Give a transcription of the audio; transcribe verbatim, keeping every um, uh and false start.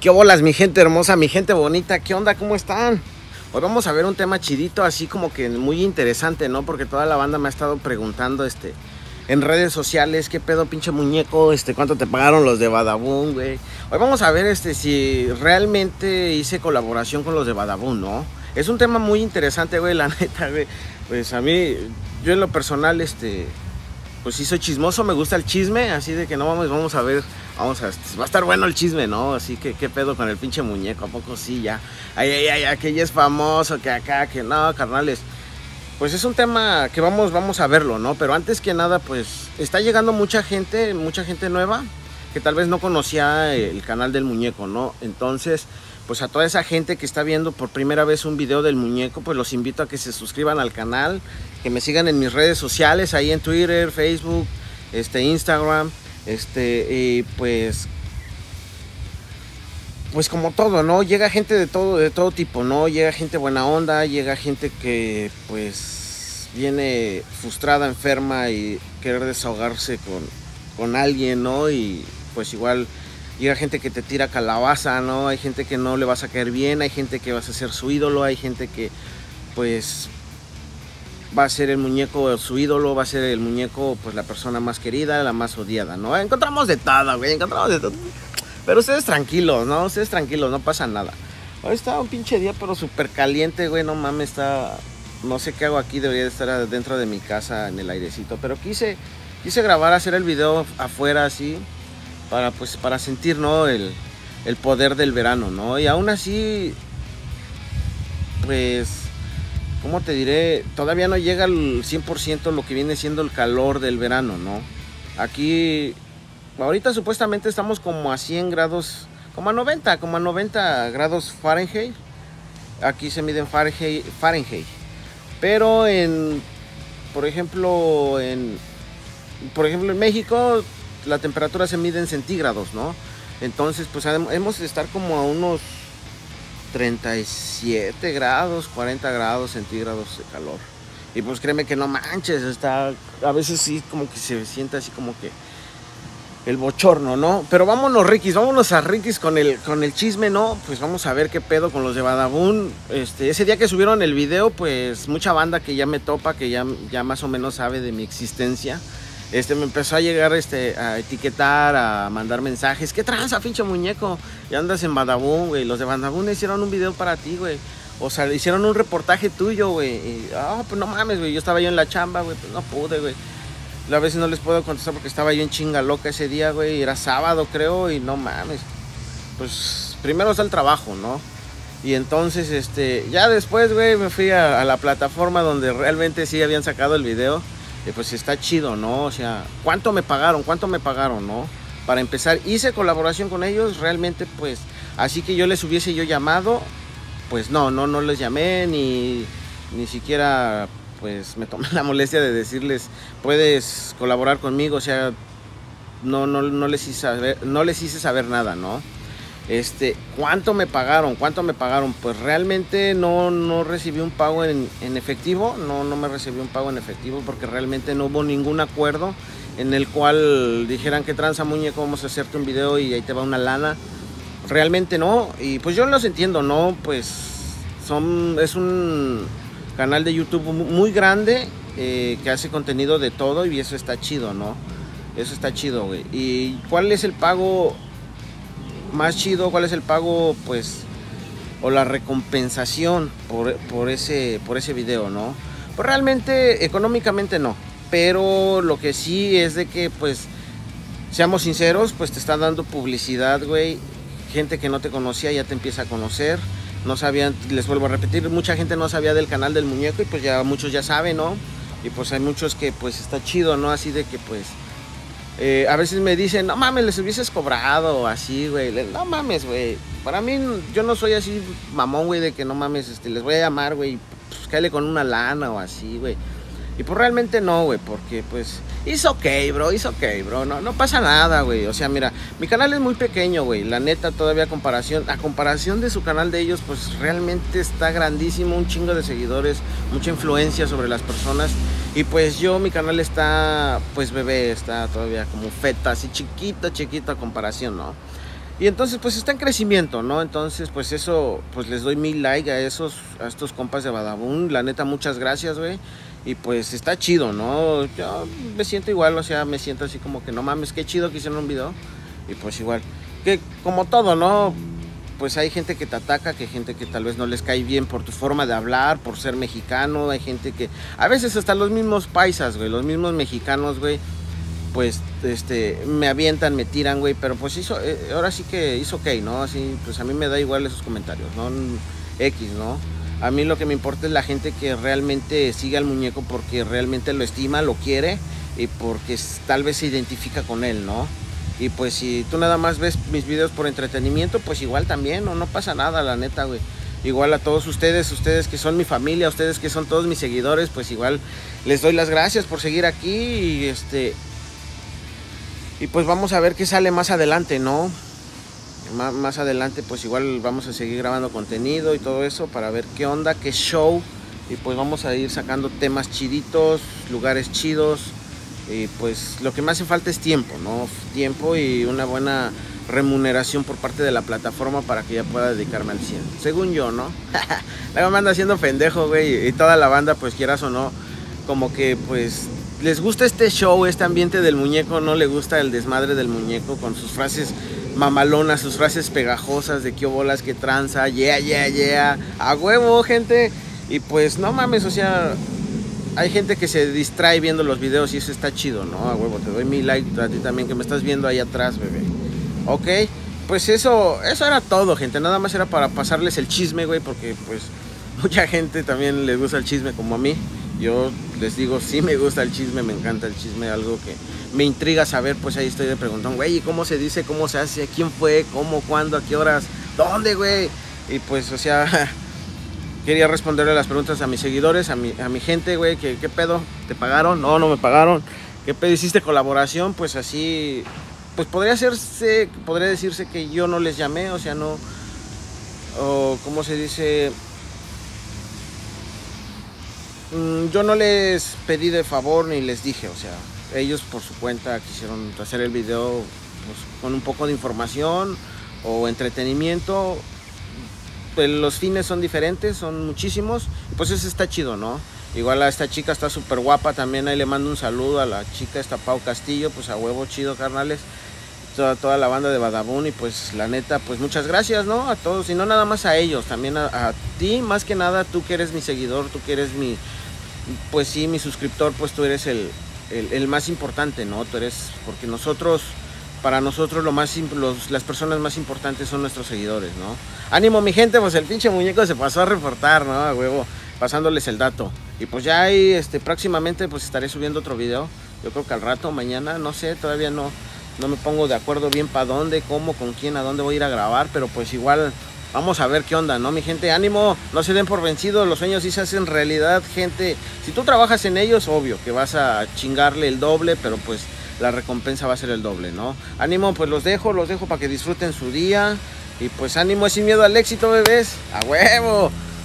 ¿Qué bolas, mi gente hermosa, mi gente bonita? ¿Qué onda? ¿Cómo están? Hoy vamos a ver un tema chidito, así como que muy interesante, ¿no? Porque toda la banda me ha estado preguntando, este, en redes sociales, ¿qué pedo, pinche muñeco? Este, ¿cuánto te pagaron los de Badabun, güey? Hoy vamos a ver, este, si realmente hice colaboración con los de Badabun, ¿no? Es un tema muy interesante, güey, la neta, güey. Pues a mí, yo en lo personal, este... pues sí soy chismoso, me gusta el chisme, así de que no vamos, vamos a ver, vamos a, va a estar bueno el chisme, ¿no? Así que qué pedo con el pinche muñeco, ¿a poco sí ya? Ay, ay, ay, ay, que ya es famoso, que acá, que no, carnales. Pues es un tema que vamos, vamos a verlo, ¿no? Pero antes que nada, pues está llegando mucha gente, mucha gente nueva, que tal vez no conocía el canal del muñeco, ¿no? Entonces, pues a toda esa gente que está viendo por primera vez un video del muñeco, pues los invito a que se suscriban al canal, que me sigan en mis redes sociales, ahí en Twitter, Facebook, este, Instagram, este, y pues, pues como todo, ¿no? Llega gente de todo, de todo tipo, ¿no? Llega gente buena onda, llega gente que, pues, viene frustrada, enferma y querer desahogarse con, con alguien, ¿no? Y pues igual llega gente que te tira calabaza, ¿no? Hay gente que no le vas a caer bien, hay gente que vas a ser su ídolo, hay gente que, pues, va a ser el muñeco su ídolo, va a ser el muñeco, pues, la persona más querida, la más odiada, ¿no? Encontramos de todo, güey, encontramos de todo. Pero ustedes tranquilos, ¿no? Ustedes tranquilos, no pasa nada. Hoy está un pinche día, pero súper caliente, güey, no mames, está... No sé qué hago aquí, debería de estar dentro de mi casa en el airecito, pero quise, quise grabar, hacer el video afuera, así... para pues para sentir, ¿no? el, el poder del verano, ¿no? Y aún así, pues, ¿cómo te diré? Todavía no llega al cien por ciento lo que viene siendo el calor del verano, ¿no? Aquí, ahorita supuestamente estamos como a cien grados, como a noventa, como a noventa grados Fahrenheit. Aquí se mide en Fahrenheit, Fahrenheit. Pero en, por ejemplo, en, por ejemplo, en México, la temperatura se mide en centígrados, ¿no? Entonces, pues hemos de estar como a unos treinta y siete grados, cuarenta grados centígrados de calor. Y pues créeme que no manches, está, a veces sí como que se siente así como que el bochorno, ¿no? Pero vámonos, Rikis, vámonos a Rikis con el, con el chisme, ¿no? Pues vamos a ver qué pedo con los de Badabun. Este, ese día que subieron el video, pues mucha banda que ya me topa, que ya, ya más o menos sabe de mi existencia, Este, me empezó a llegar este, a etiquetar, a mandar mensajes. ¿Qué tranza, pinche muñeco? Ya andas en Badabun, güey. Los de Badabun hicieron un video para ti, güey. O sea, hicieron un reportaje tuyo, güey. Y, ah, oh, pues no mames, güey. Yo estaba yo en la chamba, güey. Pues no pude, güey. A veces no les puedo contestar porque estaba yo en chinga loca ese día, güey. Era sábado, creo, y no mames. Pues primero está el trabajo, ¿no? Y entonces, este, ya después, güey, me fui a, a la plataforma donde realmente sí habían sacado el video. Y pues está chido, ¿no? O sea, ¿cuánto me pagaron? ¿Cuánto me pagaron, no? Para empezar, hice colaboración con ellos, realmente, pues, así que yo les hubiese yo llamado, pues no, no, no les llamé, ni, ni siquiera, pues, me tomé la molestia de decirles, puedes colaborar conmigo, o sea, no, no, no les hice saber, no les hice saber nada, ¿no? Este, ¿cuánto me pagaron? ¿Cuánto me pagaron? Pues realmente no, no recibí un pago en, en efectivo, no, no me recibí un pago en efectivo porque realmente no hubo ningún acuerdo en el cual dijeran que tranza, muñeco, vamos a hacerte un video y ahí te va una lana. Realmente no, y pues yo los entiendo, ¿no? Pues son, es un canal de YouTube muy grande eh, que hace contenido de todo y eso está chido, ¿no? Eso está chido, güey. ¿Y cuál es el pago más chido? ¿Cuál es el pago, pues, o la recompensación por, por, ese, por ese video, no? Pues realmente, económicamente no, pero lo que sí es de que, pues, seamos sinceros, pues te están dando publicidad, güey. Gente que no te conocía ya te empieza a conocer. No sabían, les vuelvo a repetir, mucha gente no sabía del canal del muñeco y pues ya muchos ya saben, ¿no? Y pues hay muchos que, pues, está chido, ¿no? Así de que, pues, Eh, a veces me dicen, no mames, les hubieses cobrado o así, güey. No mames, güey. Para mí, yo no soy así mamón, güey, de que no mames, este, les voy a llamar, güey. Pues cáele con una lana o así, güey. Y pues realmente no, güey, porque pues, it's okay, bro, it's okay, bro. No, no pasa nada, güey. O sea, mira, mi canal es muy pequeño, güey. La neta, todavía a comparación, a comparación de su canal de ellos, pues realmente está grandísimo. Un chingo de seguidores, mucha influencia sobre las personas. Y pues yo, mi canal está, pues bebé, está todavía como feta, así chiquito, chiquito a comparación, ¿no? Y entonces pues está en crecimiento, ¿no? Entonces pues eso, pues les doy mil like a esos, a estos compas de Badabun. La neta, muchas gracias, güey. Y pues está chido, ¿no? Yo me siento igual, o sea, me siento así como que no mames, qué chido que hicieron un video. Y pues igual, que como todo, ¿no? Pues hay gente que te ataca, que hay gente que tal vez no les cae bien por tu forma de hablar, por ser mexicano. Hay gente que, a veces hasta los mismos paisas, güey, los mismos mexicanos, güey, pues este, me avientan, me tiran, güey, pero pues hizo, eh, ahora sí que hizo ok, ¿no? Así, pues a mí me da igual esos comentarios, ¿no? X, ¿no? A mí lo que me importa es la gente que realmente sigue al muñeco porque realmente lo estima, lo quiere y porque tal vez se identifica con él, ¿no? Y pues si tú nada más ves mis videos por entretenimiento, pues igual también, no, no pasa nada, la neta, güey. Igual a todos ustedes, ustedes que son mi familia, ustedes que son todos mis seguidores, pues igual les doy las gracias por seguir aquí y este... Y pues vamos a ver qué sale más adelante, ¿no? Más, más adelante pues igual vamos a seguir grabando contenido y todo eso para ver qué onda, qué show. Y pues vamos a ir sacando temas chiditos, lugares chidos. Y pues lo que me hace falta es tiempo, ¿no? Tiempo y una buena remuneración por parte de la plataforma para que ya pueda dedicarme al cien. Según yo, ¿no? Luego me anda haciendo pendejo, güey. Y toda la banda, pues quieras o no, como que pues... les gusta este show, este ambiente del muñeco, no le gusta el desmadre del muñeco con sus frases mamalonas, sus frases pegajosas de qué bolas, qué tranza, yeah, yeah, yeah, a huevo, gente. Y pues no mames, o sea, hay gente que se distrae viendo los videos y eso está chido, ¿no? A huevo, te doy mi like a ti también que me estás viendo ahí atrás, bebé. Ok, pues eso, eso era todo, gente, nada más era para pasarles el chisme, güey, porque pues mucha gente también les gusta el chisme como a mí. Yo les digo, sí me gusta el chisme, me encanta el chisme, algo que me intriga saber, pues ahí estoy de preguntón, güey, ¿y cómo se dice? ¿Cómo se hace? ¿Quién fue? ¿Cómo? ¿Cuándo? ¿A qué horas? ¿Dónde, güey? Y pues, o sea, quería responderle las preguntas a mis seguidores, a mi, a mi gente, güey, ¿qué, ¿qué pedo? ¿Te pagaron? No, no me pagaron. ¿Qué pedo? ¿Hiciste colaboración? Pues así, pues podría hacerse, podría decirse que yo no les llamé, o sea, no, o ¿cómo se dice? Yo no les pedí de favor ni les dije, o sea, ellos por su cuenta quisieron hacer el video pues, con un poco de información o entretenimiento. Pues los fines son diferentes, son muchísimos, pues eso está chido, ¿no? Igual a esta chica está súper guapa también, ahí le mando un saludo a la chica esta Pau Castillo, pues a huevo chido, carnales. Toda, toda la banda de Badabun y pues la neta, pues muchas gracias, ¿no? A todos y no nada más a ellos, también a, a ti, más que nada tú que eres mi seguidor, tú que eres mi, pues sí, mi suscriptor, pues tú eres el, el, el más importante, ¿no? Tú eres, porque nosotros, para nosotros lo más, los, las personas más importantes son nuestros seguidores, ¿no? Ánimo mi gente, pues el pinche muñeco se pasó a reportar, ¿no? A huevo, pasándoles el dato. Y pues ya ahí, este, próximamente pues estaré subiendo otro video, yo creo que al rato, mañana, no sé, todavía no. No me pongo de acuerdo bien para dónde, cómo, con quién, a dónde voy a ir a grabar, pero pues igual vamos a ver qué onda, ¿no? Mi gente, ánimo, no se den por vencidos, los sueños sí se hacen realidad, gente. Si tú trabajas en ellos, obvio que vas a chingarle el doble, pero pues la recompensa va a ser el doble, ¿no? Ánimo, pues los dejo, los dejo para que disfruten su día. Y pues ánimo, sin miedo al éxito, bebés. ¡A huevo!